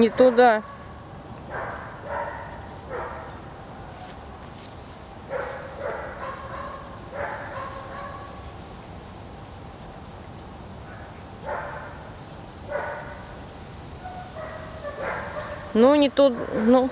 Не туда. Ну, не тут, ну.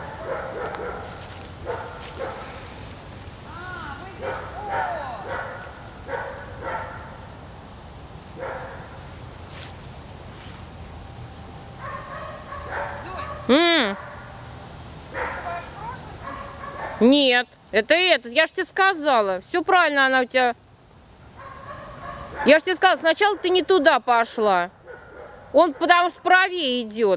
Нет, это этот, я же тебе сказала. Все правильно она у тебя. Я же тебе сказала, сначала ты не туда пошла. Он потому что правее идет.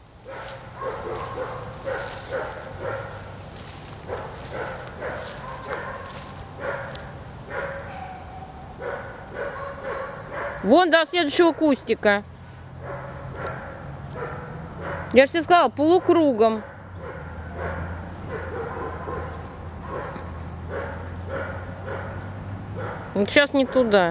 Вон до следующего кустика. Я же тебе сказала, полукругом. Вот сейчас не туда.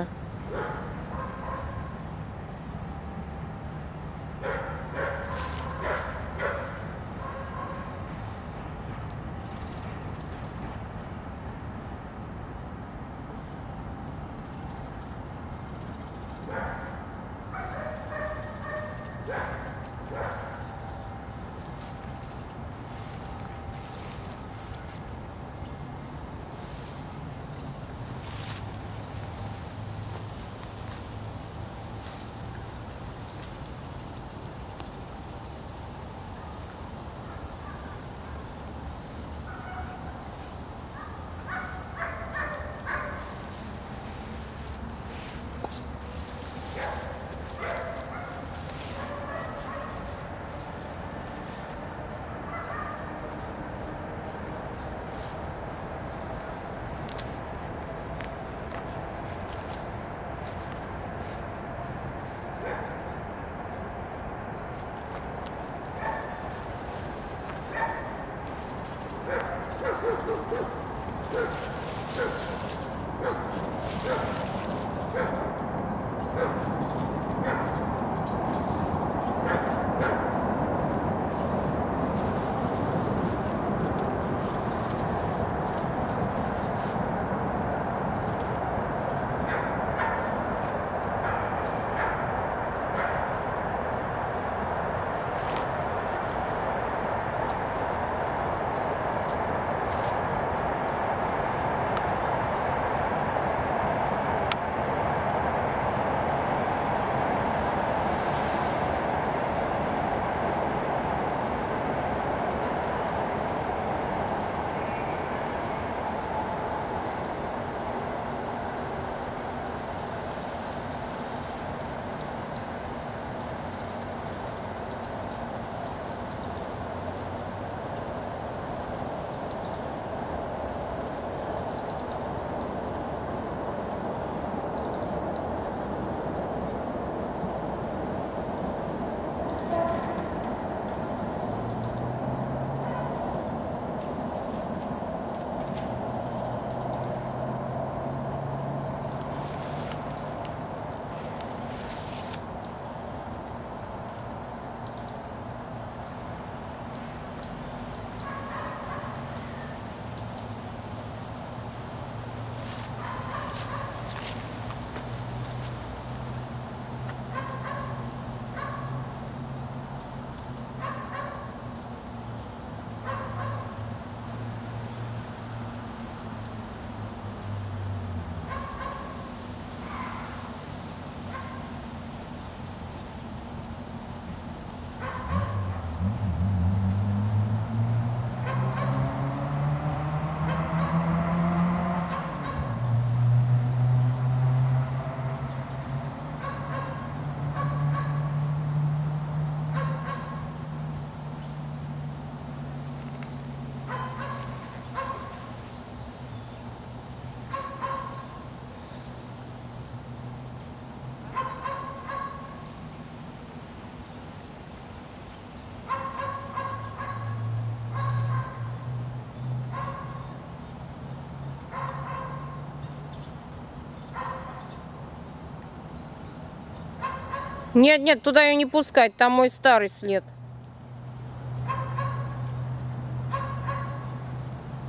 Нет, нет, туда ее не пускать, там мой старый след.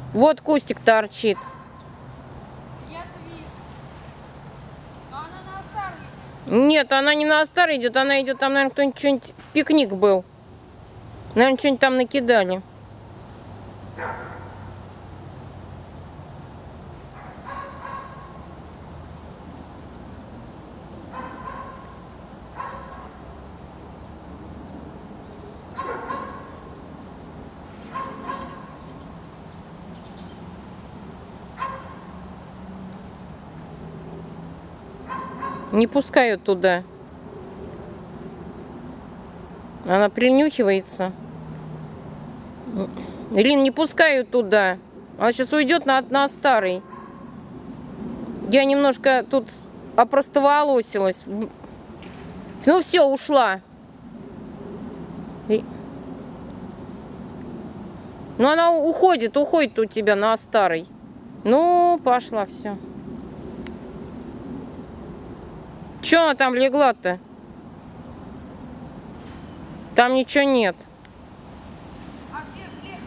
Вот кустик торчит. Я-то вижу. Но она на старый идет. Нет, она не на старый идет, она идет, там, наверное, кто-нибудь что-нибудь пикник был. Наверное, что-нибудь там накидали. Не пускают туда. Она принюхивается. Лин, не пускают туда. Она сейчас уйдет на старый. Я немножко тут опростоволосилась. Ну все, ушла. Ну она уходит у тебя на старый. Ну, пошла, все. Че она там легла-то? Там ничего нет. А где след?